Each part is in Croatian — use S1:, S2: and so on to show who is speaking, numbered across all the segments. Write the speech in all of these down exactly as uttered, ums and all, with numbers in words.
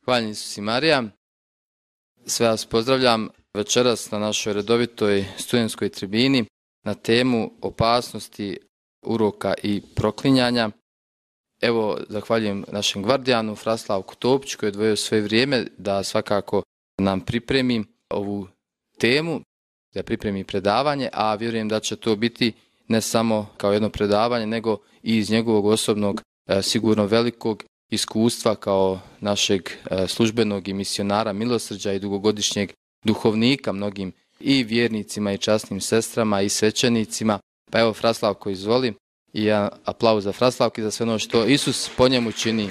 S1: Hvaljen Isus i Marija. Sve vas pozdravljam večeras na našoj redovitoj studentskoj tribini na temu opasnosti uroka i proklinjanja. Evo, zahvaljujem našem gvardijanu Fraslavku Topiću koji je odvojio svoje vrijeme da svakako nam pripremi ovu temu, da pripremi predavanje, a vjerujem da će to biti ne samo kao jedno predavanje, nego i iz njegovog osobnog, sigurno velikog iskustva kao našeg službenog i misionara milosrđa i dugogodišnjeg duhovnika mnogim i vjernicima i časnim sestrama i svećenicima. Pa evo, Fraslavko, izvoli i ja aplauz za Fraslavki za sve ono što Isus po njemu čini.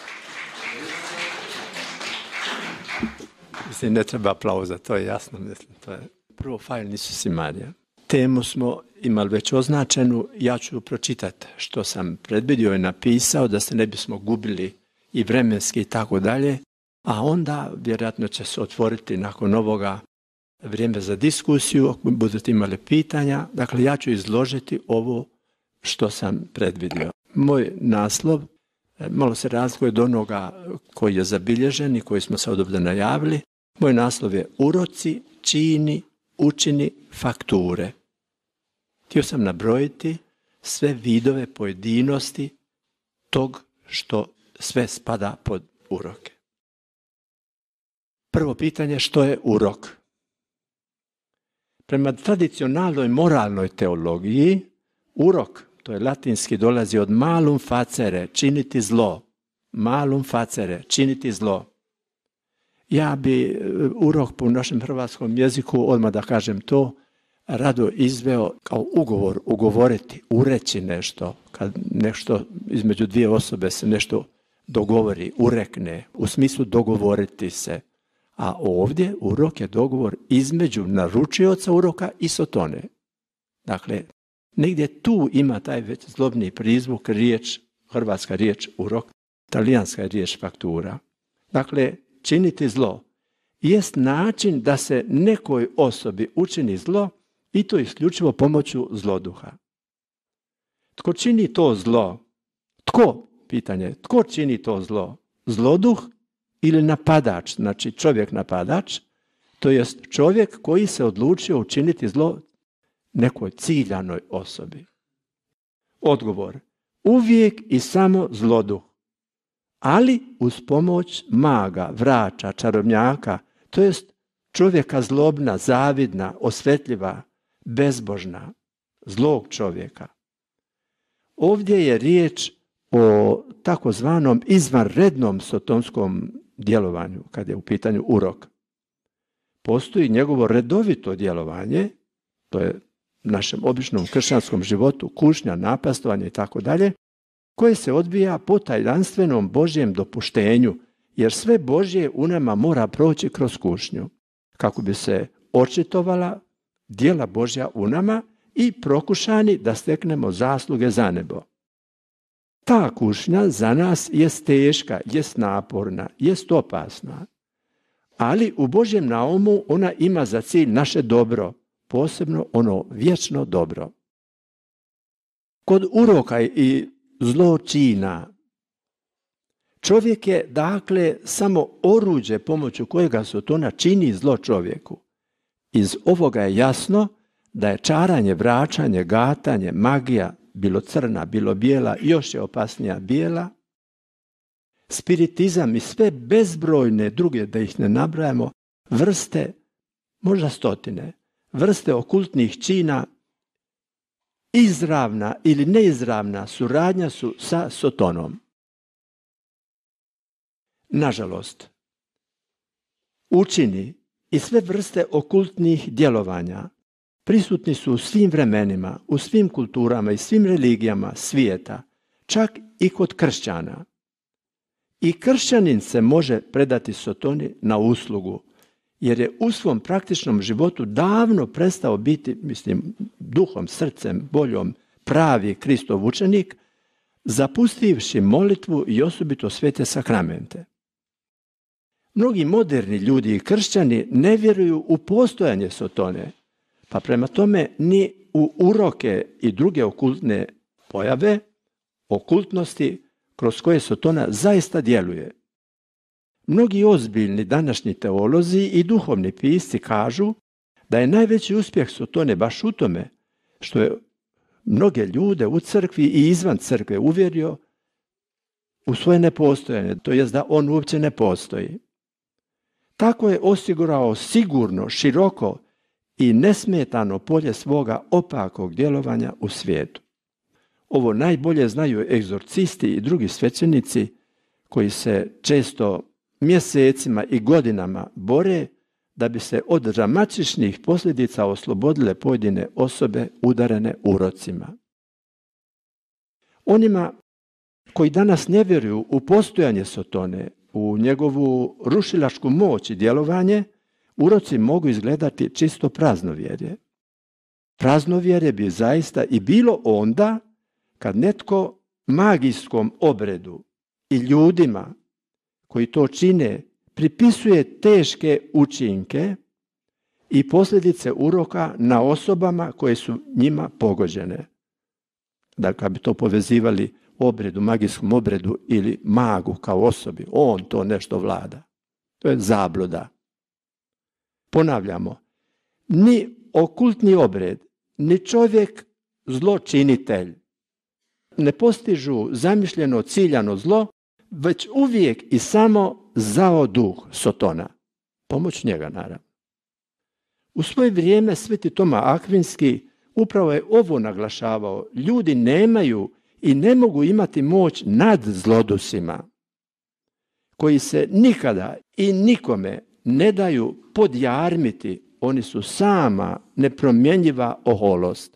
S2: Mislim, ne treba aplauza, to je jasno. Mislim, to je prvo Hvaljen Isus i Marija. Temu smo imali već označenu, ja ću pročitati što sam predvidio i napisao da se ne bismo gubili i vremenski i tako dalje, a onda vjerojatno će se otvoriti nakon ovoga vrijeme za diskusiju, ako budete imali pitanja. Dakle, ja ću izložiti ovo što sam predvidio. Moj naslov malo se razlikuje od onoga koji je zabilježen i koji smo sad ovdje najavili. Moj naslov je Uroci, čini, učini, fakture. Htio sam nabrojiti sve vidove pojedinosti tog što sve spada pod uroke. Prvo pitanje, što je urok? Prema tradicionalnoj moralnoj teologiji, urok, to je latinski, dolazi od malum facere, činiti zlo. Malum facere, činiti zlo. Ja bi urok po našem hrvatskom jeziku, odmah da kažem to, rado izveo kao ugovor, ugovoriti, ureći nešto, kad nešto između dvije osobe se nešto dogovori, urekne, u smislu dogovoriti se. A ovdje urok je dogovor između naručioca uroka i sotone. Dakle, negdje tu ima taj već zlobni prizvuk, riječ, hrvatska riječ urok, talijanska riječ faktura. Dakle, činiti zlo jest način da se nekoj osobi učini zlo i to isključivo pomoću zloduha. Tko čini to zlo? Tko? Pitanje. Tko čini to zlo? Zloduh ili napadač? Znači čovjek napadač, to jest čovjek koji se odlučio učiniti zlo nekoj ciljanoj osobi. Odgovor. Uvijek i samo zloduh. Ali uz pomoć maga, vrača, čarobnjaka, to jest čovjeka zlobna, zavidna, osvetljiva, bezbožna, zlog čovjeka. Ovdje je riječ o takozvanom izvanrednom sotonskom djelovanju, kad je u pitanju urok. Postoji njegovo redovito djelovanje, to je u našem običnom kršćanskom životu, kušnja, napastovanje i tako dalje, koje se odvija po tajdanstvenom Božjem dopuštenju, jer sve Božje u nama mora proći kroz kušnju, kako bi se očitovala djela Božja u nama i prokušani da steknemo zasluge za nebo. Ta kušnja za nas jest teška, jest naporna, jest opasna, ali u Božjem naumu ona ima za cilj naše dobro, posebno ono vječno dobro. Kod uroka i zločina čovjek je, dakle, samo oruđe pomoću kojega sotona čini zlo čovjeku. Iz ovoga je jasno da je čaranje, vraćanje, gatanje, magija, bilo crna, bilo bijela, još je opasnija bijela, spiritizam i sve bezbrojne druge, da ih ne nabrajamo, vrste, možda stotine, vrste okultnih čina, izravna ili neizravna suradnja su sa sotonom. Nažalost, učini i sve vrste okultnih djelovanja prisutni su u svim vremenima, u svim kulturama i svim religijama svijeta, čak i kod kršćana. I kršćanin se može predati sotoni na uslugu, jer je u svom praktičnom životu davno prestao biti, mislim, duhom, srcem, voljom, pravi Kristov učenik, zapustivši molitvu i osobito svete sakramente. Mnogi moderni ljudi i kršćani ne vjeruju u postojanje sotone, pa prema tome ni u uroke i druge okultne pojave, okultnosti kroz koje sotona zaista djeluje. Mnogi ozbiljni današnji teolozi i duhovni pisci kažu da je najveći uspjeh Sotone baš u tome što je mnoge ljude u crkvi i izvan crkve uvjerio u svoje nepostojanje, to jest da on uopće ne postoji. Tako je osigurao sigurno, široko i nesmetano polje svoga opakog djelovanja u svijetu. Ovo najbolje znaju egzorcisti i drugi svećenici koji se često mjesecima i godinama bore da bi se od dramatičnih posljedica oslobodile pojedine osobe udarene urocima. Onima koji danas ne vjeruju u postojanje Sotone, u njegovu rušilačku moć i djelovanje, uroci mogu izgledati čisto praznovjerje. Praznovjerje bi zaista i bilo onda kad netko magijskom obredu i ljudima koji to čine pripisuje teške učinke i posljedice uroka na osobama koje su njima pogođene. Dakle, kad bi to povezivali obredu, magijskom obredu ili magu kao osobi, on to nešto vlada. To je zabluda. Ponavljamo, ni okultni obred, ni čovjek zločinitelj ne postižu zamišljeno ciljano zlo, već uvijek i samo zao duh Sotona. Pomoć njega, naravno. U svoje vrijeme sveti Toma Akvinski upravo je ovo naglašavao. Ljudi nemaju i ne mogu imati moć nad zlodusima, koji se nikada i nikome ne daju podjarmiti. Oni su sama nepromjenjiva oholost.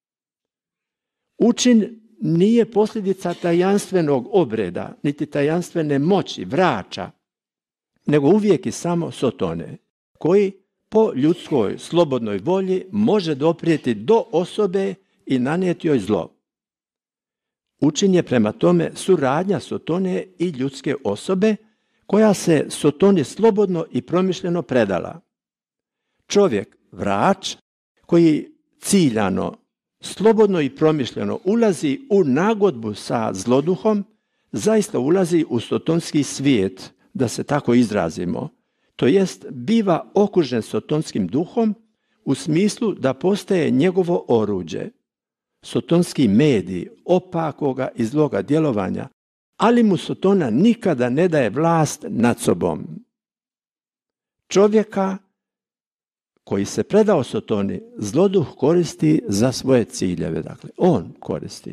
S2: Učin nije posljedica tajanstvenog obreda, niti tajanstvene moći, vraća, nego uvijek i samo Sotone, koji po ljudskoj slobodnoj volji može doprijeti do osobe i nanijeti joj zlo. Učin je prema tome suradnja Sotone i ljudske osobe koja se Sotoni slobodno i promišljeno predala. Čovjek, vrač, koji ciljano, slobodno i promišljeno ulazi u nagodbu sa zloduhom, zaista ulazi u sotonski svijet, da se tako izrazimo. To jest, biva okružen sotonskim duhom u smislu da postaje njegovo oruđe. Sotonski medij opakoga i zloga djelovanja, ali mu Sotona nikada ne daje vlast nad sobom. Čovjeka koji se predao Sotoni, zloduh koristi za svoje ciljeve. Dakle, on koristi.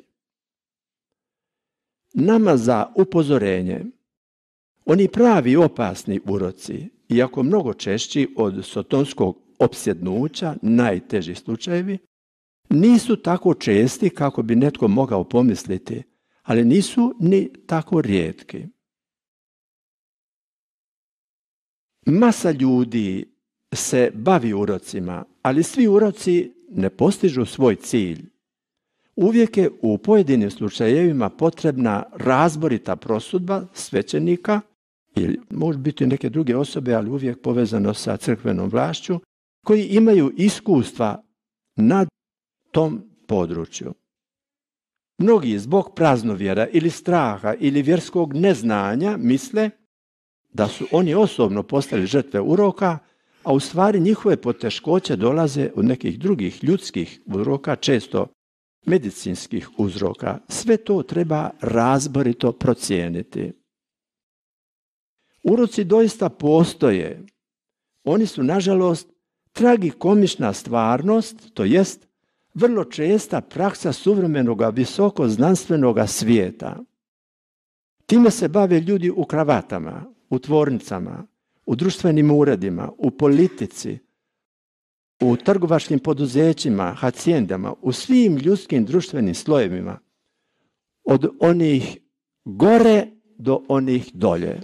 S2: Nama za upozorenje, oni pravi opasni uroci, iako mnogo češći od sotonskog opsjednuća, najteži slučajevi, nisu tako česti kako bi netko mogao pomisliti, ali nisu ni tako rijetki. Masa ljudi se bavi urocima, ali svi uroci ne postižu svoj cilj. Uvijek je u pojedinim slučajevima potrebna razborita prosudba svećenika ili može biti neke druge osobe, ali uvijek povezano sa crkvenom vlašću, koji imaju iskustva na tom području. Mnogi zbog praznovjera ili straha ili vjerskog neznanja misle da su oni osobno postali žrtve uroka, a u stvari njihove poteškoće dolaze od nekih drugih ljudskih uzroka, često medicinskih uzroka. Sve to treba razborito procijeniti. Uroci doista postoje. Oni su, nažalost, tragikomična stvarnost, to jest vrlo česta praksa suvremenog visoko znanstvenog svijeta. Time se bave ljudi u kravatama, u tvornicama, u društvenim uredima, u politici, u trgovačkim poduzećima, hacijendama, u svim ljudskim društvenim slojevima, od onih gore do onih dolje.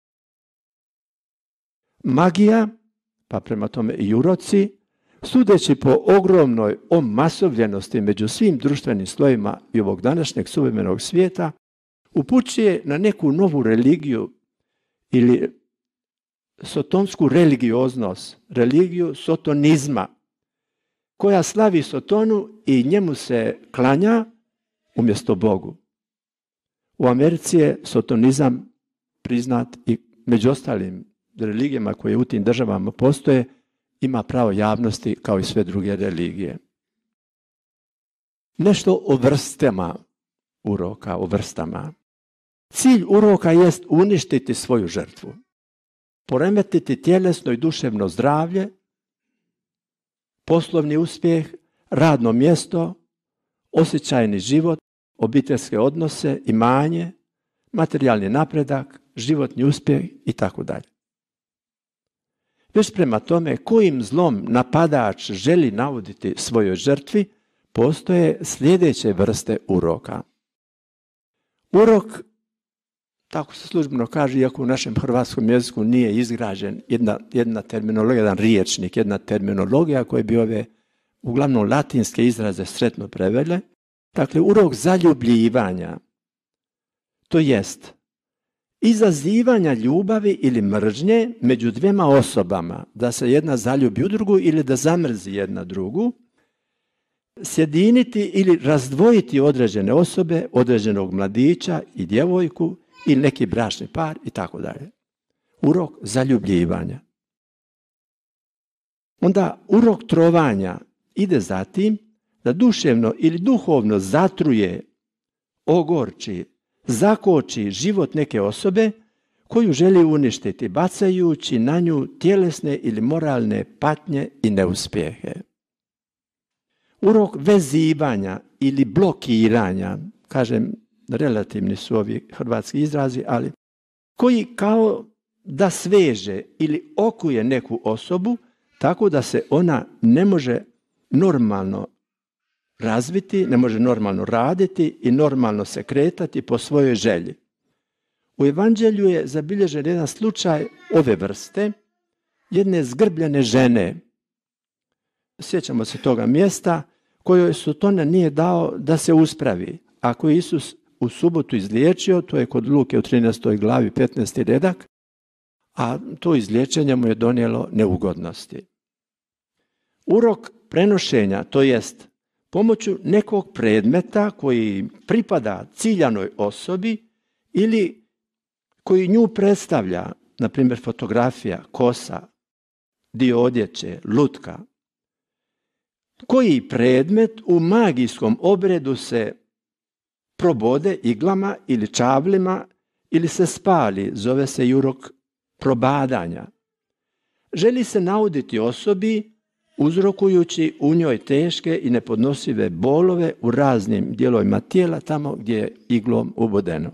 S2: Magija, pa prema tome i uroci, sudeći po ogromnoj omasovljenosti među svim društvenim slojevima i ovog današnjeg suvremenog svijeta, upućuje na neku novu religiju ili sotonsku religioznost, religiju sotonizma, koja slavi Sotonu i njemu se klanja umjesto Bogu. U Americi je sotonizam priznat i među ostalim religijama koje u tim državama postoje, ima pravo javnosti kao i sve druge religije. Nešto o vrstama uroka, o vrstama. Cilj uroka jest uništiti svoju žrtvu, poremetiti tjelesno i duševno zdravlje, poslovni uspjeh, radno mjesto, osjećajni život, obiteljske odnose, imanje, materijalni napredak, životni uspjeh i tako dalje. Već prema tome kojim zlom napadač želi navoditi svojoj žrtvi, postoje sljedeće vrste uroka. Urok, tako se službeno kaže, iako u našem hrvatskom jeziku nije izgrađen jedna, jedna terminologija, jedan riječnik, jedna terminologija koja bi ove uglavnom latinske izraze sretno prevele. Dakle, urok zaljubljivanja, to jest izazivanja ljubavi ili mržnje među dvema osobama, da se jedna zaljubi u drugu ili da zamrzi jedna drugu, sjediniti ili razdvojiti određene osobe, određenog mladića i djevojku ili neki bračni par i tako dalje. Urok zaljubljivanja. Onda urok trovanja ide za tim da duševno ili duhovno zatruje, ogorči, zakoči život neke osobe koju želi uništiti, bacajući na nju tjelesne ili moralne patnje i neuspjehe. Urok vezivanja ili blokiranja, kažem, relativni su ovi hrvatski izrazi, ali koji kao da sveže ili okuje neku osobu tako da se ona ne može normalno razviti, ne može normalno raditi i normalno se kretati po svojoj želji. U Evanđelju je zabilježen jedan slučaj ove vrste, jedne zgrbljene žene. Sjećamo se toga mjesta kojoj Sotona nije dao da se uspravi. Ako je Isus u subotu izliječio, to je kod Luke u trinaestoj glavi petnaesti redak, a to izliječenje mu je donijelo neugodnosti. Urok prenošenja, to jest pomoću nekog predmeta koji pripada ciljanoj osobi ili koji nju predstavlja, na primjer fotografija, kosa, dio odjeće, lutka, koji predmet u magijskom obredu se probode iglama ili čavlima ili se spali, zove se i urok probadanja. Želi se nauditi osobi uzrokujući u njoj teške i nepodnosive bolove u raznim dijelovima tijela tamo gdje je iglom ubodeno.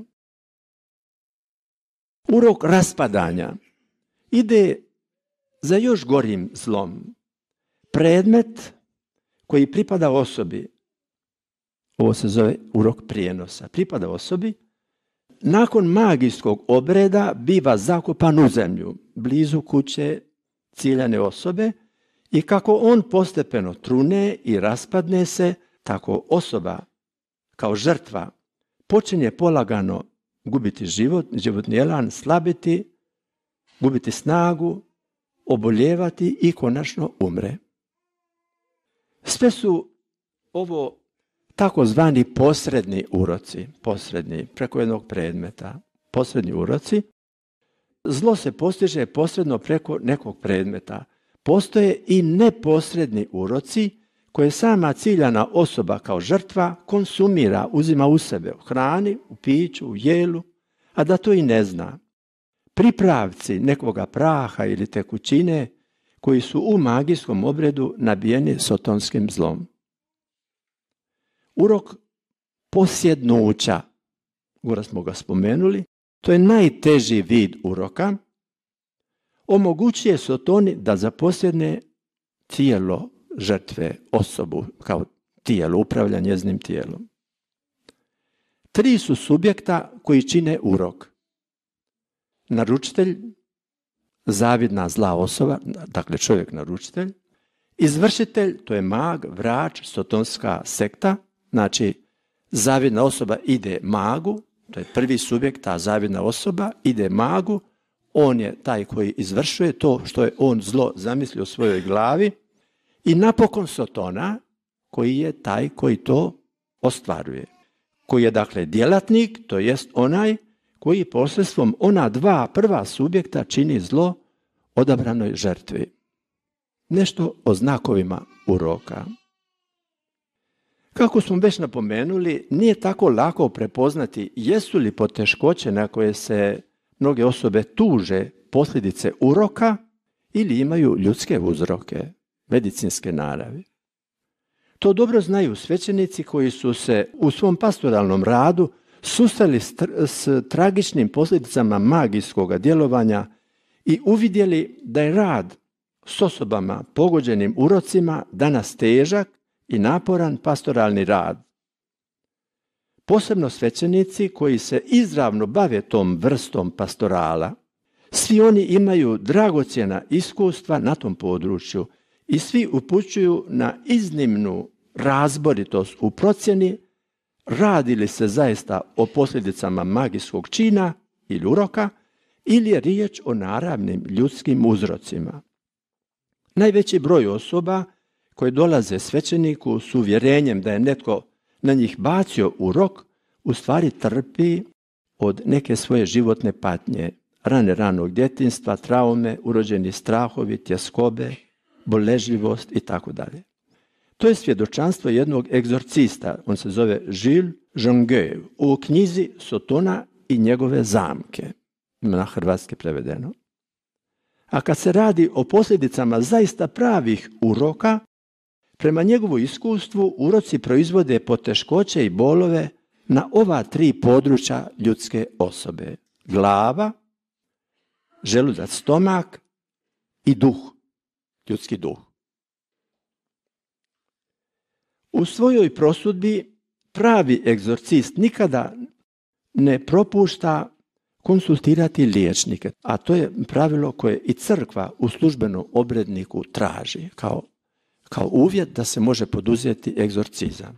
S2: Urok raspadanja ide za još gorim zlom. Predmet koji pripada osobi, ovo se zove urok prijenosa, pripada osobi, nakon magijskog obreda biva zakopan u zemlju, blizu kuće ciljane osobe, i kako on postepeno trune i raspadne se, tako osoba kao žrtva počinje polagano gubiti život, životni elan, slabiti, gubiti snagu, oboljevati i konačno umre. Sve su ovo takozvani posredni uroci, posredni, preko jednog predmeta, posredni uroci. Zlo se postiže posredno preko nekog predmeta. Postoje i neposredni uroci koje sama ciljana osoba kao žrtva konsumira, uzima u sebe u hrani, u piću, u jelu, a da to i ne zna. Pripravci nekoga praha ili tekućine koji su u magijskom obredu nabijeni sotonskim zlom. Urok posjednuća, gore smo ga spomenuli, to je najteži vid uroka, omogućuje Sotoni da zaposjedne tijelo žrtve, osobu kao tijelo, upravlja njeznim tijelom. Tri su subjekta koji čine urok. Naručitelj, zavidna zla osoba, dakle čovjek naručitelj, izvršitelj, to je mag, vrač, sotonska sekta, znači zavidna osoba ide magu, to je prvi subjekt, ta zavidna osoba ide magu, on je taj koji izvršuje to što je on zlo zamislio u svojoj glavi, i napokon Sotona koji je taj koji to ostvaruje. Koji je dakle djelatnik, to jest onaj koji posredstvom ona dva prva subjekta čini zlo odabranoj žrtvi. Nešto o znakovima uroka. Kako smo već napomenuli, nije tako lako prepoznati jesu li poteškoće na koje se mnoge osobe tuže posljedice uroka ili imaju ljudske uzroke, medicinske naravi. To dobro znaju svećenici koji su se u svom pastoralnom radu susreli s, tr- s tragičnim posljedicama magijskog djelovanja i uvidjeli da je rad s osobama pogođenim urocima danas težak i naporan pastoralni rad. Posebno svećenici koji se izravno bave tom vrstom pastorala, svi oni imaju dragocjena iskustva na tom području i svi upućuju na iznimnu razboritost u procjeni radi li se zaista o posljedicama magijskog čina ili uroka ili je riječ o naravnim ljudskim uzrocima. Najveći broj osoba koje dolaze svećeniku s uvjerenjem da je netko na njih bacio urok, u stvari trpi od neke svoje životne patnje, rane ranog djetinjstva, traume, urođeni strahovi, tjeskobe, boležljivost i tako dalje. To je svjedočanstvo jednog egzorcista, on se zove Gilles Jonguet, u knjizi Sotona i njegove zamke, na hrvatski prevedeno. A kad se radi o posljedicama zaista pravih uroka, prema njegovu iskustvu uroci proizvode poteškoće i bolove na ova tri područja ljudske osobe. Glava, želudac, stomak i duh, ljudski duh. U svojoj prosudbi pravi egzorcist nikada ne propušta konsultirati liječnike, a to je pravilo koje i crkva u službenom obredniku traži kao, kao uvjet da se može poduzeti egzorcizam.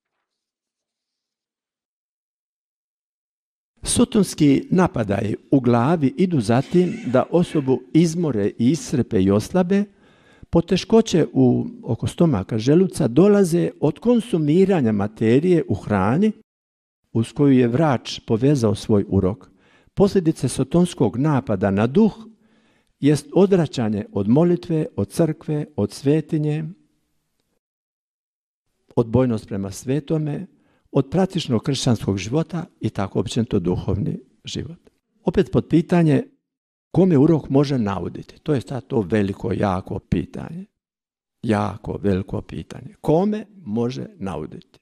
S2: Sotonski napadaji u glavi idu za tim da osobu izmore i iscrpe i oslabe. Poteškoće u, oko stomaka, želuca dolaze od konsumiranja materije u hrani uz koju je vrač povezao svoj urok. Posljedice sotonskog napada na duh jest odvraćanje od molitve, od crkve, od svetinje, odbojnost prema svetome, od praktičnog kršćanskog života i tako općenito duhovni život. Opet pod pitanje kome urok može nauditi? To je to veliko, jako pitanje. Jako veliko pitanje. Kome može nauditi?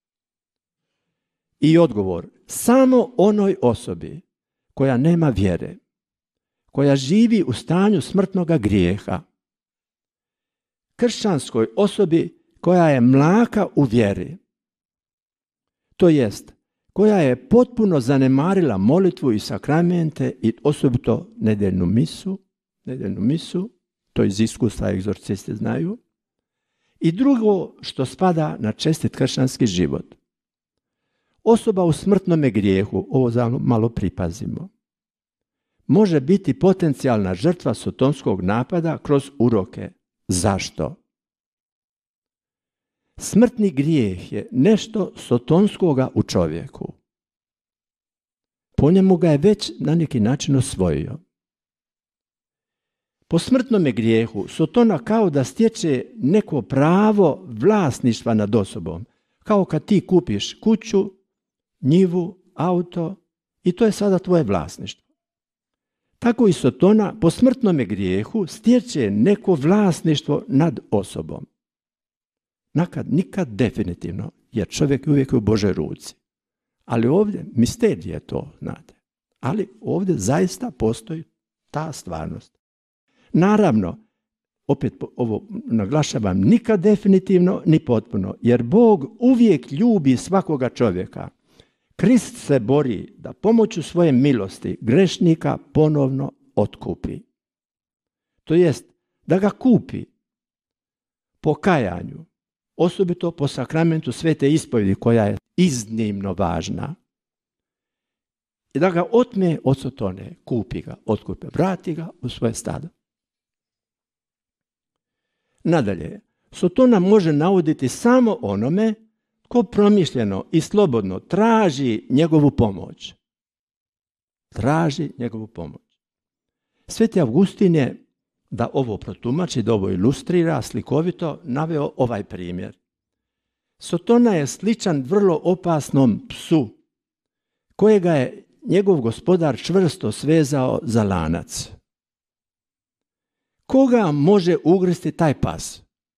S2: I odgovor, samo onoj osobi koja nema vjere, koja živi u stanju smrtnoga grijeha, kršćanskoj osobi koja je mlaka u vjeri, to jest koja je potpuno zanemarila molitvu i sakramente i osobito nedeljnu misu, nedeljnu misu, to iz iskustva egzorcisti znaju, i drugo što spada na čestit kršćanski život. Osoba u smrtnome grijehu, ovo za malo pripazimo, može biti potencijalna žrtva sotonskog napada kroz uroke. Zašto? Smrtni grijeh je nešto sotonskoga u čovjeku. Po njemu ga je već na neki način osvojio. Po smrtnome grijehu sotona kao da stječe neko pravo vlasništva nad osobom. Kao kad ti kupiš kuću, njivu, auto i to je sada tvoje vlasništvo. Tako i sotona po smrtnome grijehu stječe neko vlasništvo nad osobom. Nakad, nikad definitivno, jer čovjek je uvijek u Božoj ruci. Ali ovdje, misterije je to, znate. Ali ovdje zaista postoji ta stvarnost. Naravno, opet ovo naglašavam, nikad definitivno ni potpuno, jer Bog uvijek ljubi svakoga čovjeka. Krist se bori da pomoću svoje milosti grešnika ponovno otkupi. To jest, da ga kupi po kajanju, osobito po sakramentu svete ispovjedi koja je iznimno važna. I da ga otme od sotone, kupi ga, otkupi, vrati ga u svoje stado. Nadalje, sotona može nauditi samo onome ko promišljeno i slobodno traži njegovu pomoć. traži njegovu pomoć. Sveti Avgustin je, da ovo protumači, da ovo ilustrira slikovito, naveo ovaj primjer. Sotona je sličan vrlo opasnom psu, kojega je njegov gospodar čvrsto svezao za lanac. Koga može ugristi taj pas?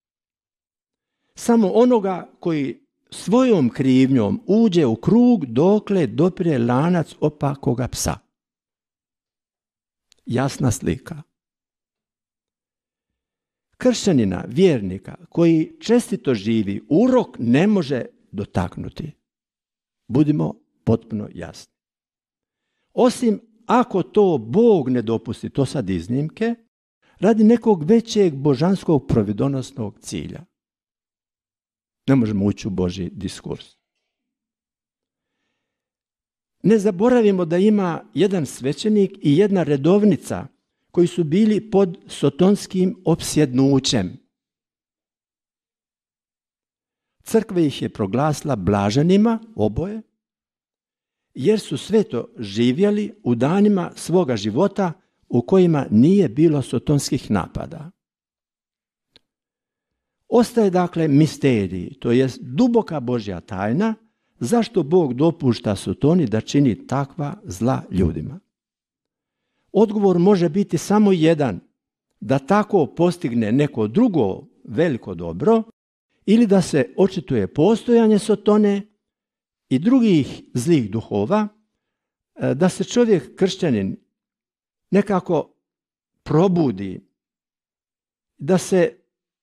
S2: Samo onoga koji svojom krivnjom uđe u krug dokle dopire lanac opakoga psa. Jasna slika. Kršćanina, vjernika, koji čestito živi, urok ne može dotaknuti. Budimo potpuno jasni. Osim ako to Bog ne dopusti, to sad iznimke, radi nekog većeg božanskog providonosnog cilja. Ne možemo ući u Božji diskurs. Ne zaboravimo da ima jedan svećenik i jedna redovnica koji su bili pod sotonskim opsjednućem. Crkva ih je proglasila blaženima, oboje, jer su sveto živjeli u danima svoga života u kojima nije bilo sotonskih napada. Ostaje dakle misterij, to jest duboka Božja tajna, zašto Bog dopušta Sotoni da čini takva zla ljudima. Odgovor može biti samo jedan, da tako postigne neko drugo veliko dobro, ili da se očituje postojanje Sotone i drugih zlih duhova, da se čovjek kršćanin nekako probudi, da se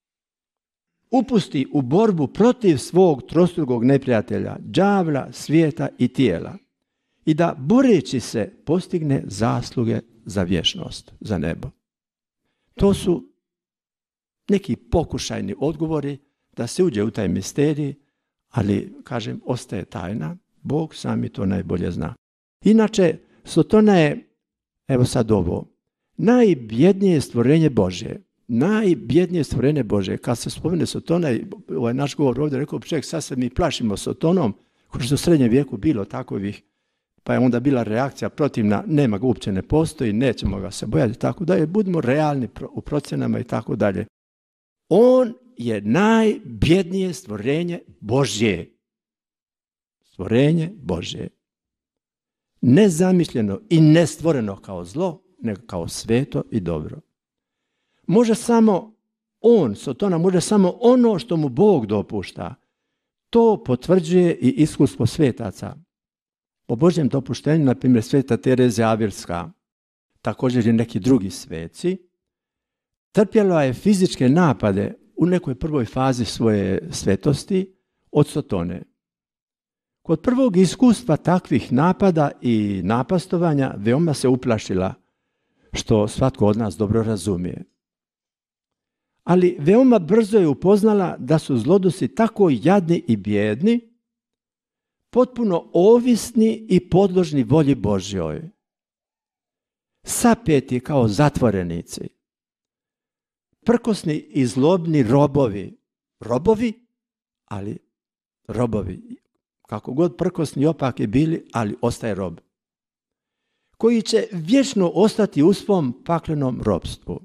S2: upusti u borbu protiv svog trostrukog neprijatelja, đavla, svijeta i tijela, i da boreći se postigne zasluge za vječnost, za nebo. To su neki pokušajni odgovori da se uđe u taj misterij, ali, kažem, ostaje tajna. Bog sami to najbolje zna. Inače, Sotona je, evo sad ovo, najbjednije stvorenje Božje. Najbjednije stvorenje Božje. Kad se spomene Sotona, ovaj naš govor ovdje rekao, čovjek, sad se mi plašimo Sotonom, kao što u srednjem vijeku bilo takovih, pa je onda bila reakcija protivna, nema ga, uopće ne postoji, nećemo ga se bojati, tako dalje, budimo realni u procjenama i tako dalje. On je najbjednije stvorenje Božje. Stvorenje Božje. Nezamišljeno i nestvoreno kao zlo, nego kao sveto i dobro. Može samo on, Sotona, može samo ono što mu Bog dopušta. To potvrđuje i iskustvo svetaca. Po Božjem dopuštenju, na primjer, sveta Terezija Avirska, također i neki drugi sveci, trpjela je fizičke napade u nekoj prvoj fazi svoje svetosti od Sotone. Kod prvog iskustva takvih napada i napastovanja veoma se uplašila, što svatko od nas dobro razumije. Ali veoma brzo je upoznala da su zlodusi tako jadni i bijedni, potpuno ovisni i podložni volji Božjoj. Sapeti kao zatvorenici. Prkosni i zlobni robovi. Robovi, ali robovi. Kako god prkosni i opaki bili, ali ostaje rob. Koji će vječno ostati u svom paklenom robstvu.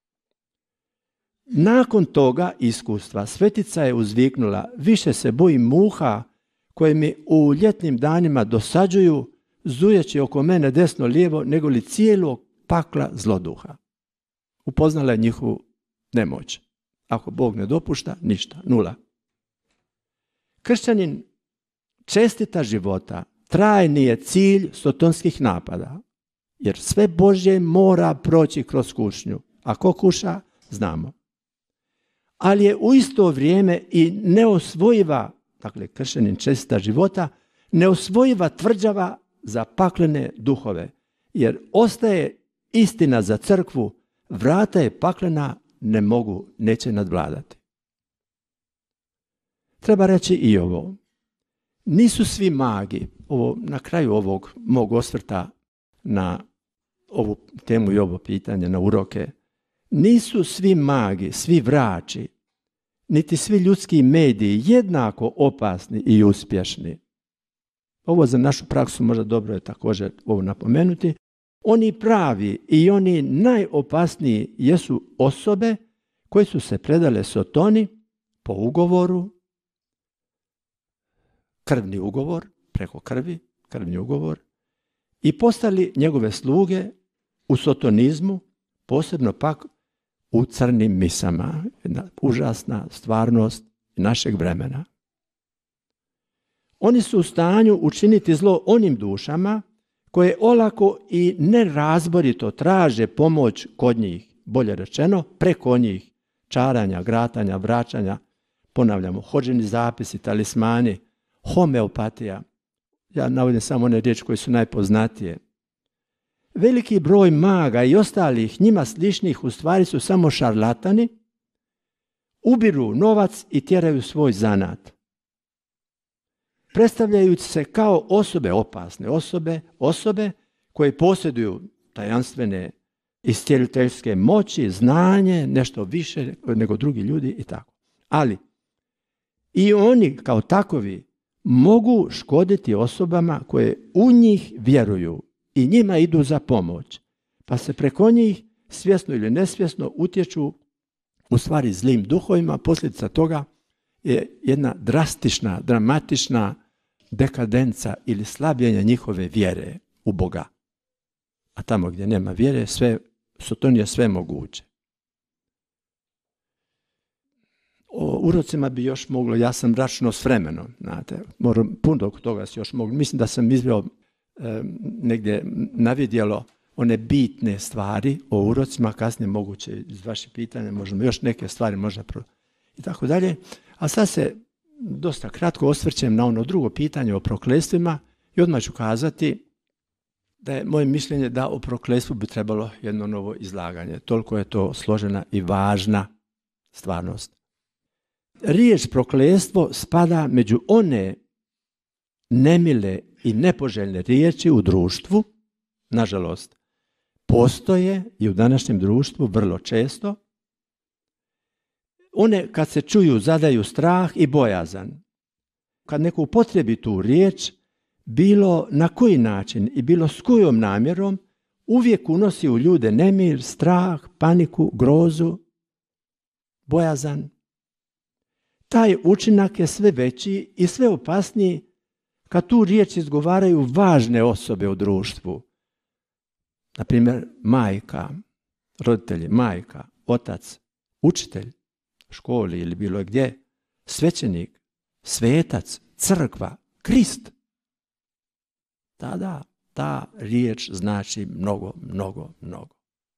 S2: Nakon toga iskustva svetica je uzviknula, više se bojim muha koje mi u ljetnim danima dosađuju, zujeći oko mene desno lijevo, nego li cijelog pakla zloduha. Upoznala je njihovu nemoć. Ako Bog ne dopušta, ništa, nula. Kršćanin čestita života trajni je cilj sotonskih napada, jer sve Božje mora proći kroz kušnju. A ko kuša, znamo. Ali je u isto vrijeme i neosvojiva, dakle kršćanin čestita života, neosvojiva tvrđava za paklene duhove, jer ostaje istina za crkvu, vrata je paklena, ne mogu, neće nadvladati. Treba reći i ovo. Nisu svi magi, ovo, na kraju ovog mog osvrta na ovu temu i ovo pitanje, na uroke, nisu svi magi, svi vrači, niti svi ljudski mediji jednako opasni i uspješni. ovo za našu praksu možda dobro je također ovo napomenuti, oni pravi i oni najopasniji jesu osobe koje su se predale Sotoni po ugovoru, krvni ugovor, preko krvi, krvni ugovor, i postali njegove sluge u sotonizmu, posebno pak u crnim misama. Jedna užasna stvarnost našeg vremena. Oni su u stanju učiniti zlo onim dušama koje olako i nerazborito traže pomoć kod njih, bolje rečeno, preko njih, čaranja, gratanja, vraćanja, ponavljamo, hođeni zapisi, talismani, homeopatija. Ja navodim samo one riječi koje su najpoznatije. Veliki broj maga i ostalih njima sličnih u stvari su samo šarlatani, ubiru novac i tjeraju svoj zanat. Predstavljajući se kao osobe, opasne osobe, osobe koje posjeduju tajanstvene iscijeliteljske moći, znanje, nešto više nego drugi ljudi i tako. Ali i oni kao takovi mogu škoditi osobama koje u njih vjeruju i njima idu za pomoć, pa se preko njih svjesno ili nesvjesno utječu u stvari zlim duhovima. Posljedica toga je jedna drastična, dramatična dekadenca ili slabljenje njihove vjere u Boga. A tamo gdje nema vjere, sve, Soton je sve moguće. O urocima bi još moglo, ja sam računao s vremenom, znate, moram, puno toga se još moglo. Mislim da sam izveo e, negdje navidjelo one bitne stvari o urocima, kasnije moguće iz vaših pitanja, možemo još neke stvari možda pro... i tako dalje. A sad se dosta kratko osvrćem na ono drugo pitanje o proklestvima i odmah ću kazati da je moje mišljenje da o prokletstvu bi trebalo jedno novo izlaganje. Toliko je to složena i važna stvarnost. Riječ prokletstvo spada među one nemile i nepoželjne riječi u društvu. Nažalost, postoje i u današnjem društvu vrlo često. One kad se čuju zadaju strah i bojazan. Kad neko upotrebi tu riječ, bilo na koji način i bilo s kojom namjerom, uvijek unosi u ljude nemir, strah, paniku, grozu, bojazan. Taj učinak je sve veći i sve opasniji kad tu riječ izgovaraju važne osobe u društvu. Naprimjer, majka, roditelji, majka, otac, učitelj, školi ili bilo gdje, svećenik, svetac, crkva, Krist. Tada ta riječ znači mnogo, mnogo, mnogo.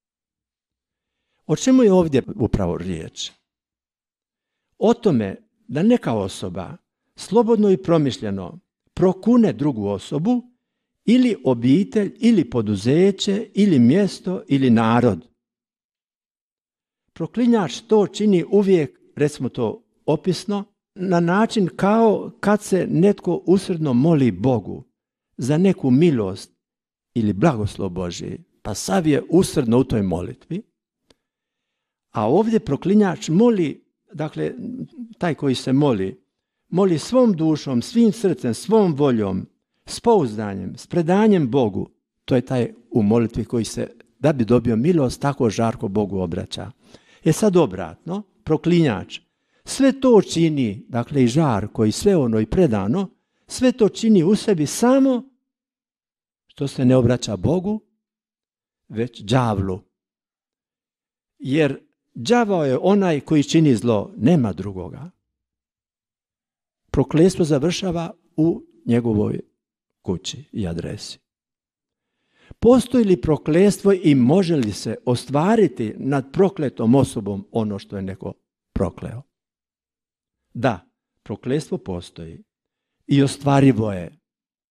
S2: O čemu je ovdje upravo riječ? O tome da neka osoba slobodno i promišljeno prokune drugu osobu ili obitelj, ili poduzeće, ili mjesto, ili narod. Proklinjač to čini uvijek, recimo to opisno, na način kao kad se netko usrdno moli Bogu za neku milost ili blagoslov Božji, pa sav je usrdno u toj molitvi. A ovdje proklinjač moli, dakle, taj koji se moli, moli svom dušom, svim srcem, svom voljom, s pouzdanjem, s predanjem Bogu. To je taj u molitvi koji se, da bi dobio milost, tako žarko Bogu obraća. Je sad obratno, proklinjač sve to čini, dakle i žar koji sve ono i predano, sve to čini u sebi samo što se ne obraća Bogu, već đavlu. Jer đavao je onaj koji čini zlo, nema drugoga. Prokletstvo završava u njegovoj kući i adresi. Postoji li prokletstvo i može li se ostvariti nad prokletom osobom ono što je neko prokleo? Da, prokletstvo postoji i ostvarivo je.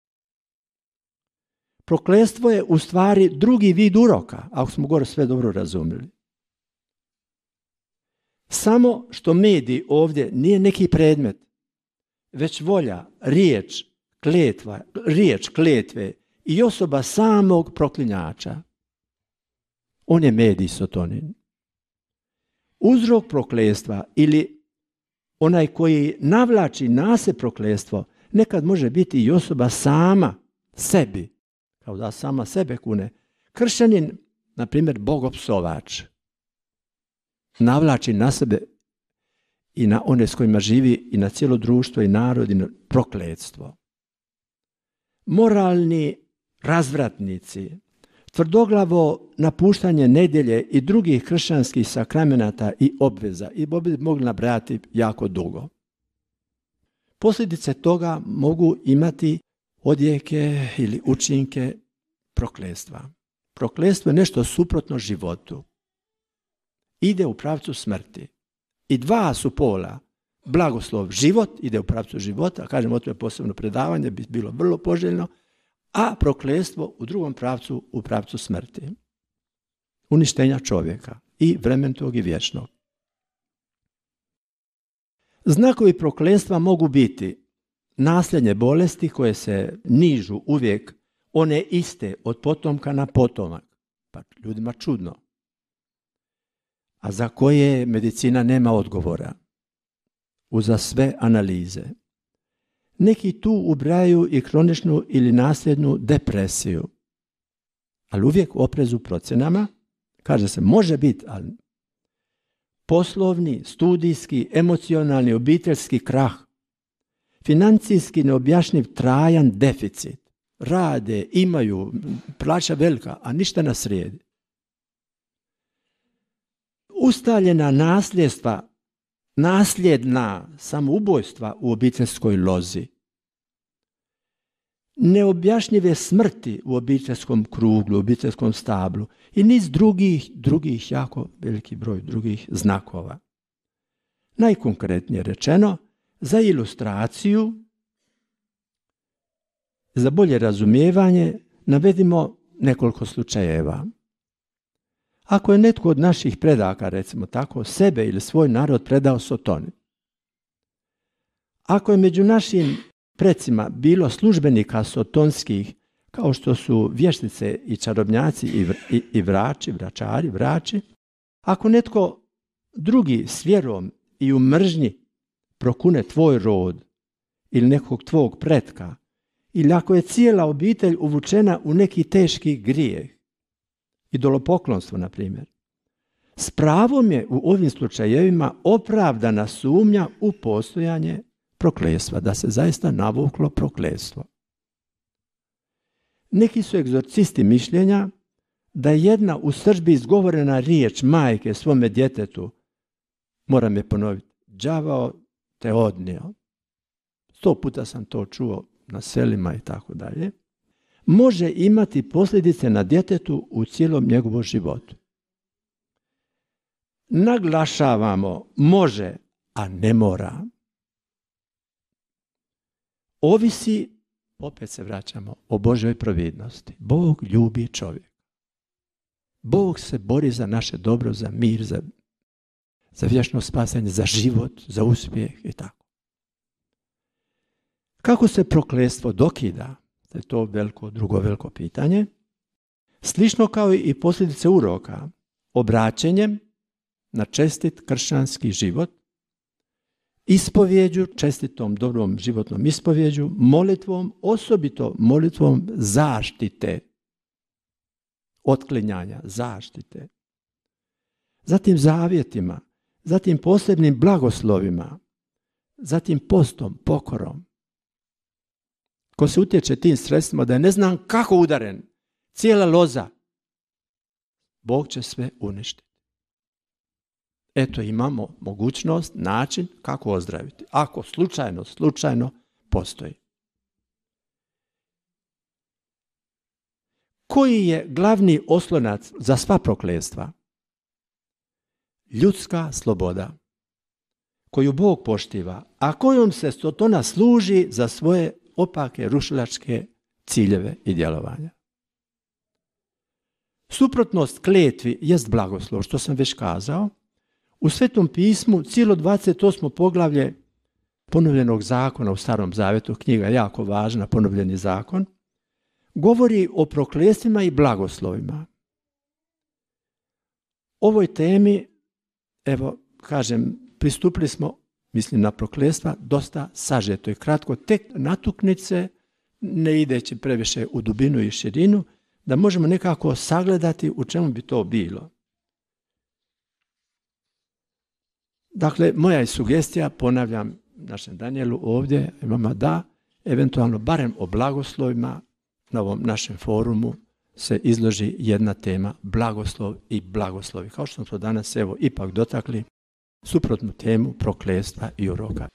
S2: Prokletstvo je u stvari drugi vid uroka, ako smo gore sve dobro razumjeli. Samo što medij ovdje nije neki predmet, već volja, riječ, kletva, riječ, kletve i osoba samog proklinjača. On je medij sotonin. Uzrok prokletstva ili onaj koji navlači na se prokletstvo Nekad može biti i osoba sama sebi, kao da sama sebe kune. Kršćanin, na primjer, bogopsovač, navlači na sebe i na one s kojima živi i na cijelo društvo i narod i na prokletstvo. Moralni razvratnici, tvrdoglavo napuštanje nedjelje i drugih kršćanskih sakramenata i obveza, i bi mogli nabrajati jako dugo. Posljedice toga mogu imati odjeke ili učinke prokletstva. Prokletstvo je nešto suprotno životu. Ide u pravcu smrti. I dva su pola. Blagoslov, život, ide u pravcu života, kažem, o to je posebno predavanje, bi bilo vrlo poželjno, a prokletstvo u drugom pravcu, u pravcu smrti. Uništenja čovjeka i vremenitog i vječnog. Znakovi prokletstva mogu biti nasljedne bolesti koje se nižu uvijek one iste od potomka na potomak. Pa ljudima čudno. A za koje medicina nema odgovora. Uza sve analize. Neki tu ubrajaju i kroničnu ili nasljednu depresiju. Ali uvijek oprezu procjenama. Kaže se, može biti, ali poslovni, studijski, emocionalni, obiteljski krah, financijski neobjašnjiv trajan deficit. Rade, imaju, plaća velika, a ništa na srijedi. Ustaljena nasljedstva, nasljedna samoubojstva u obiteljskoj lozi. Neobjašnjive smrti u obiteljskom kruglu, u obiteljskom stablu i niz drugih, drugih jako veliki broj drugih znakova. Najkonkretnije rečeno, za ilustraciju, za bolje razumijevanje, navedimo nekoliko slučajeva. Ako je netko od naših predaka, recimo tako, sebe ili svoj narod predao Sotoni, ako je među našim precima bilo službenika sotonskih, kao što su vještice i čarobnjaci i, vr, i, i vrači, vračari, vrači, ako netko drugi s vjerom i u mržnji prokune tvoj rod ili nekog tvog pretka, ili ako je cijela obitelj uvučena u neki teški grijeh, idolopoklonstvo, na primjer, s pravom je u ovim slučajevima opravdana sumnja u postojanje prokletstva, da se zaista navuklo prokletstvo. Neki su egzorcisti mišljenja da je jedna u srdbi izgovorena riječ majke svome djetetu, moram je ponoviti, đavao te odnio. Sto puta sam to čuo na selima i tako dalje. Može imati posljedice na djetetu u cijelom njegovom životu. Naglašavamo može, a ne mora. Ovisi, opet se vraćamo, o Božjoj providnosti. Bog ljubi čovjeka. Bog se bori za naše dobro, za mir, za, za vječno spasanje, za život, za uspjeh i tako. Kako se prokletstvo dokida? To je to veliko, drugo veliko pitanje. Slično kao i posljedice uroka, obraćenjem na čestit kršćanski život, ispovjeđu, čestitom dobrom životnom ispovjeđu, molitvom, osobito molitvom zaštite, otklinjanja, zaštite. Zatim zavjetima, zatim posebnim blagoslovima, zatim postom, pokorom. Ko se utječe tim sredstvima da je ne znam kako udaren, cijela loza, Bog će sve uništiti. Eto, imamo mogućnost, način kako ozdraviti. Ako slučajno, slučajno postoji. Koji je glavni oslonac za sva prokletstva? Ljudska sloboda, koju Bog poštiva, a kojom se Sotona služi za svoje opake, rušilačke ciljeve i djelovanja. Suprotnost kletvi jest blagoslov, što sam već kazao. U Svetom pismu cijelo dvadeset osmo poglavlje ponovljenog zakona u Starom Zavjetu, knjiga je jako važna, ponovljeni zakon, govori o proklestvima i blagoslovima. Ovoj temi, evo, kažem, pristupili smo mislim na prokletstva, dosta sažeto i kratko, tek natuknice, ne ideći previše u dubinu i širinu, da možemo nekako sagledati u čemu bi to bilo. Dakle, moja je sugestija, ponavljam našem Danielu ovdje, vama da, eventualno barem o blagoslovima na ovom našem forumu se izloži jedna tema, blagoslov i blagoslovi. Kao što smo to danas evo ipak dotakli, suprotnu temu prokletstva i uroka.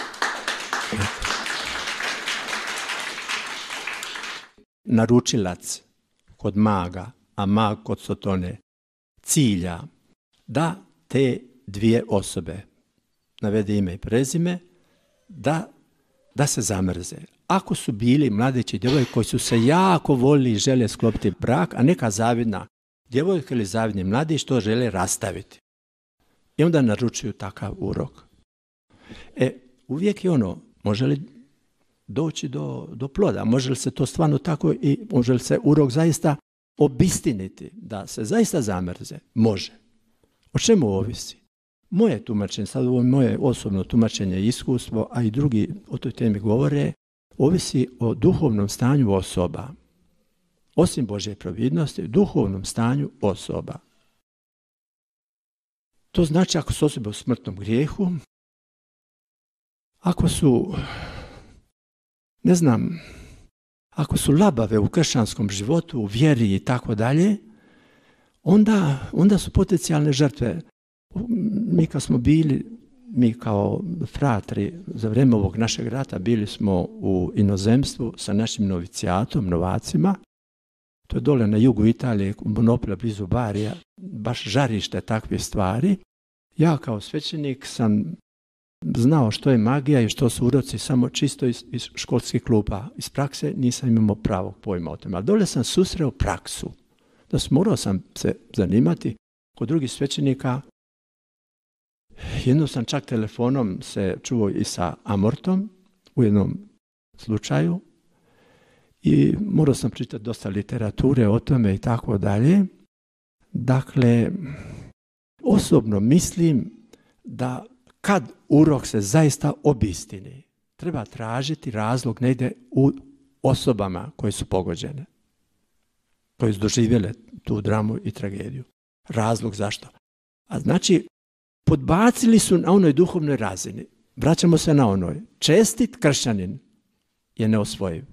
S2: Naručilac kod maga, a mag kod sotone, cilja da te dvije osobe, navede ime i prezime, da, da se zamrze. Ako su bili mladići i djevojke koji su se jako volili i žele sklopiti brak, a neka zavidna djevojka ili zavidni mladić to žele rastaviti. I onda naručuju takav urok. E, uvijek je ono, može li doći do, do ploda, može li se to stvarno tako i može li se urok zaista obistiniti, da se zaista zamrze? Može. O čemu ovisi? Moje tumačenje, sad ovo je moje osobno tumačenje i iskustvo, a i drugi o toj temi govore, ovisi o duhovnom stanju osoba. Osim Božje providnosti, duhovnom stanju osoba. To znači ako su osobe u smrtnom grijehu, ako su, ne znam, ako su labave u kršćanskom životu, u vjeri i tako dalje, onda, onda su potencijalne žrtve. Mi kad smo bili, mi kao fratri za vrijeme ovog našeg rata bili smo u inozemstvu sa našim novicijatom, novacima. To je dole na jugu Italije, u Monopila, blizu Barija, baš žarište takve stvari. Ja kao svećenik sam znao što je magija i što su uroci samo čisto iz, iz školskih klupa. Iz prakse nisam imao pravog pojma o tome. Ali dole sam susreo praksu. Da sam morao sam se zanimati kod drugih svećenika. Jednom sam čak telefonom se čuo i sa Amortom u jednom slučaju i morao sam čitati dosta literature o tome i tako dalje. Dakle, osobno mislim da kad urok se zaista obistini, treba tražiti razlog negdje u osobama koje su pogođene, koje su doživjele tu dramu i tragediju. Razlog zašto? A znači, podbacili su na onoj duhovnoj razini. Vraćamo se na onoj. Čestit kršćanin je neosvojiv.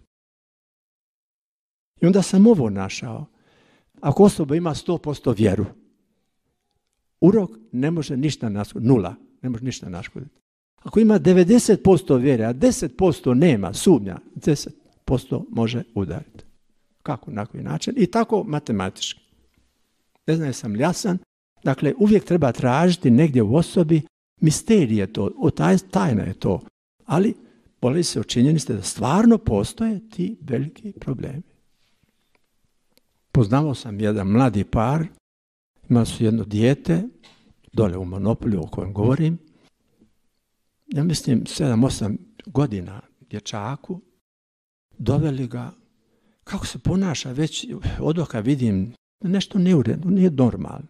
S2: I onda sam ovo našao. Ako osoba ima sto posto vjeru, urok ne može ništa naškoditi. Nula. Ne može ništa naškoditi. Ako ima devedeset posto vjere, a deset posto nema, sumnja, deset posto može udariti. Kako? Na koji način? I tako matematički. Ne znam jesam li jasan. Dakle, uvijek treba tražiti negdje u osobi, misterije to, o taj, tajna je to, ali voli se o činjenici da stvarno postoje ti veliki problemi. Poznavao sam jedan mladi par, imali su jedno dijete, dole u Monopolju o kojem govorim, ja mislim sedam osam godina dječaku, doveli ga, kako se ponaša, već od oka vidim, nešto neuredno, nije normalno.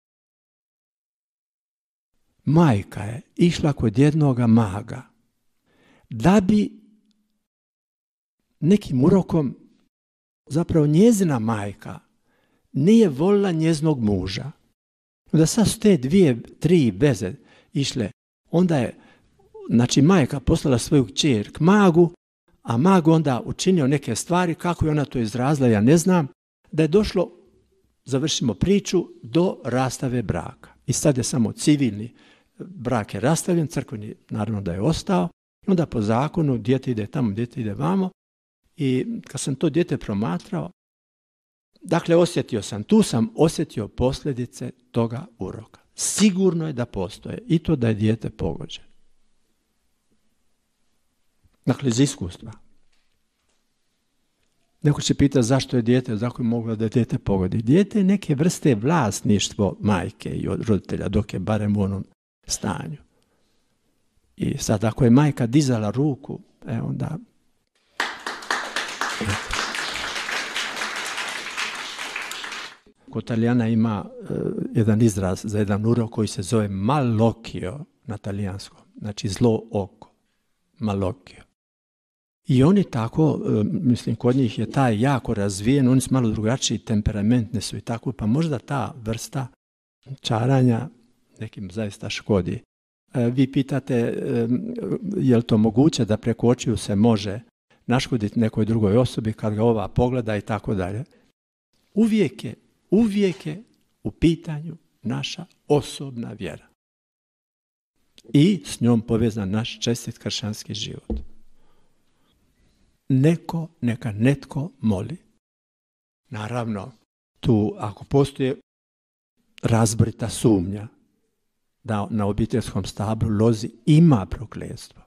S2: Majka je išla kod jednoga maga da bi nekim urokom, zapravo njezina majka nije volila njeznog muža. Da sad su te dvije, tri veze išle, onda je, znači majka poslala svoju kćer k magu, a mag onda učinio neke stvari, kako je ona to izrazila, ja ne znam, da je došlo, završimo priču, do rastave braka. I sad je samo civilni brak je rastavljen, crkveni naravno da je ostao, onda po zakonu dijete ide tamo, dijete ide vamo i kad sam to dijete promatrao, dakle osjetio sam, tu sam osjetio posljedice toga uroka. Sigurno je da postoje i to da je dijete pogođeno. Dakle, iz iskustva. Neko će pitati zašto je dijete, zašto je moglo da dijete pogodi. Dijete je neke vrste vlasništvo majke i od roditelja, dok je barem u onom stanju. I sad ako je majka dizala ruku, e onda... Kod Talijana ima uh, jedan izraz za jedan urok koji se zove malokio na talijanskom. znači zlo oko, malokio. I oni tako, mislim, kod njih je taj jako razvijen, oni su malo drugačiji, temperamentni su i tako, pa možda ta vrsta čaranja nekim zaista škodi. Vi pitate je li to moguće da preko očiju se može naškoditi nekoj drugoj osobi kad ga ova pogleda i tako dalje. Uvijek je, uvijek je u pitanju naša osobna vjera. I s njom povezan naš čestit kršćanski život. Neko, neka netko moli. Naravno, tu ako postoji razborita sumnja da na obiteljskom stablu lozi ima prokletstvo,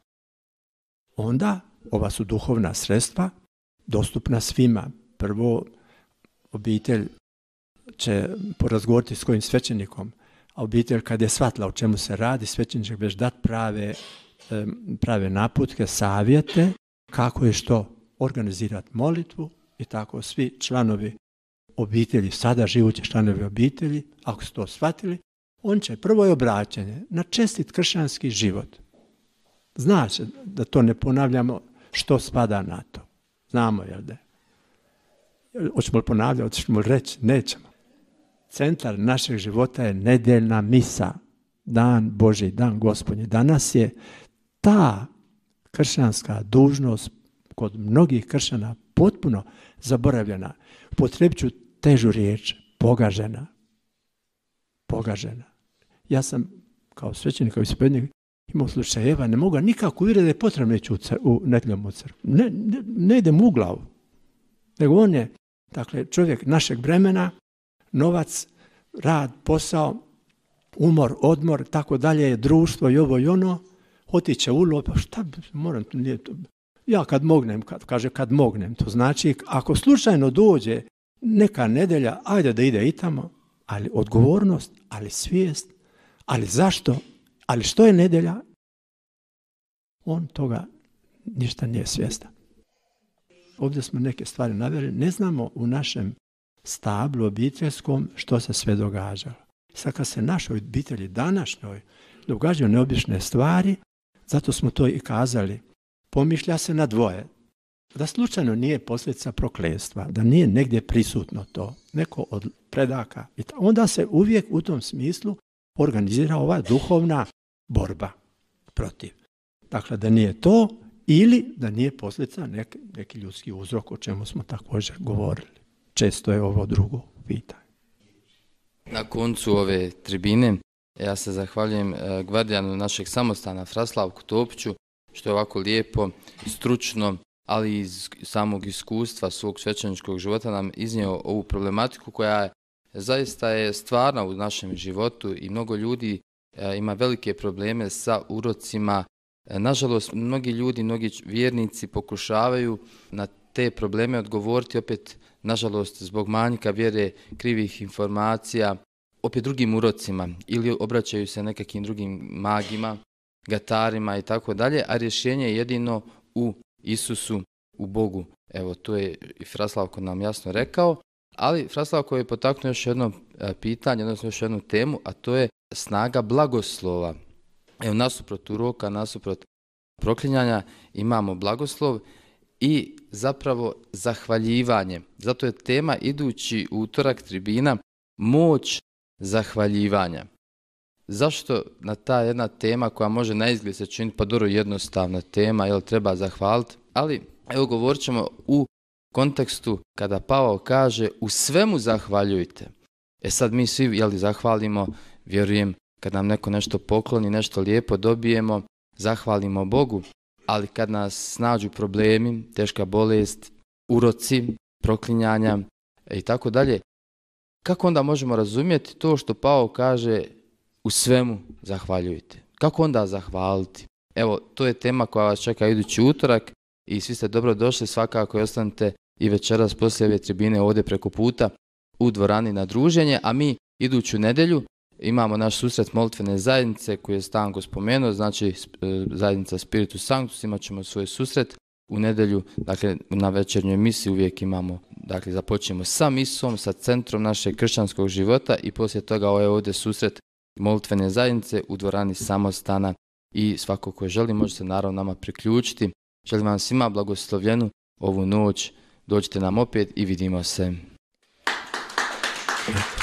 S2: onda ova su duhovna sredstva dostupna svima. Prvo, obitelj će porazgovoriti s kojim svećenikom, a obitelj kad je shvatila o čemu se radi, svećenik će već dati prave, prave naputke, savjete, kako je što organizirati molitvu i tako svi članovi obitelji, sada živući članovi obitelji, ako su to shvatili, on će prvo je obraćanje na čestit kršćanski život. Znači da to ne ponavljamo što spada na to. Znamo, jel da? Hoćemo li ponavljati, hoćemo li reći? Nećemo. Centar našeg života je nedeljna misa, dan Božji, dan Gospodnji. Danas je ta kršćanska dužnost kod mnogih kršćana potpuno zaboravljena. Upotrijebit ću težu riječ, pogažena. Pogažena. Ja sam kao svećenik, kao ispovjednik imao slučajeva, ne mogu nikako uvjeriti da je potrebno ići u, u nedjeljom u crkvu. Ne, ne, ne idem u glavu. Nego on je, dakle, čovjek našeg vremena, novac, rad, posao, umor, odmor, tako dalje, društvo i ovo i ono, otiće u lov, pa šta moram, nije to. Ja kad mognem, kad, kaže kad mognem, to znači ako slučajno dođe neka nedjelja, ajde da ide i tamo, ali odgovornost, ali svijest, ali zašto, ali što je nedjelja, on toga ništa nije svjestan. Ovdje smo neke stvari naveli, ne znamo u našem stablu obiteljskom što se sve događalo. Sad kad se našoj obitelji današnjoj događaju neobične stvari, zato smo to i kazali, pomišlja se na dvoje, da slučajno nije posljedica prokletstva, da nije negdje prisutno to, neko od predaka. I onda se uvijek u tom smislu organizira ova duhovna borba protiv. Dakle, da nije to ili da nije posljedica neki, neki ljudski uzrok o čemu smo također govorili. Često je ovo drugo pitanje.
S1: Na koncu ove tribine ja se zahvaljujem gvardijanu našeg samostana Fraslavku Topiću što je ovako lijepo, stručno, ali iz samog iskustva svog svećeničkog života nam iznio ovu problematiku koja je, zaista je stvarna u našem životu i mnogo ljudi e, ima velike probleme sa urocima. E, nažalost, mnogi ljudi, mnogi vjernici pokušavaju na te probleme odgovoriti opet, nažalost, zbog manjka vjere, krivih informacija, opet drugim urocima ili obraćaju se nekakvim drugim magima, gatarima i tako dalje, a rješenje je jedino u Isusu, u Bogu. Evo, to je i Fraslavko nam jasno rekao, ali Fraslavko je potaknuo još jedno pitanje, odnosno još jednu temu, a to je snaga blagoslova. Evo, nasuprot uroka, nasuprot proklinjanja imamo blagoslov i zapravo zahvaljivanje. Zato je tema idući utorak tribina moć zahvaljivanja. Zašto na ta jedna tema koja može na izgled se činiti pa dobro jednostavna tema, jel treba zahvaliti, ali evo govorit ćemo u kontekstu kada Pavao kaže u svemu zahvaljujte. E sad mi svi jel zahvalimo, vjerujem kad nam neko nešto pokloni, nešto lijepo dobijemo, zahvalimo Bogu, ali kad nas snađu problemi, teška bolest, uroci, proklinjanja i tako dalje, kako onda možemo razumjeti to što Pavao kaže u svemu zahvaljujte? Kako onda zahvaliti? Evo, to je tema koja vas čeka idući utorak i svi ste dobro došli, svakako i ostanite i večeras poslije ove tribine ovdje preko puta u dvorani na druženje, a mi iduću nedjelju imamo naš susret molitvene zajednice koju je Stanko spomenuo, znači zajednica Spiritus Sanctus, imat ćemo svoj susret u nedjelju, dakle na večernjoj misi uvijek imamo, dakle započnemo sa misom, sa centrom našeg kršćanskog života i poslije toga ovaj ovdje susret molitvene zajednice u dvorani Samostana i svako ko želi može se naravno nama priključiti. Želim vam svima blagoslovljenu ovu noć. Dođite nam opet i vidimo se.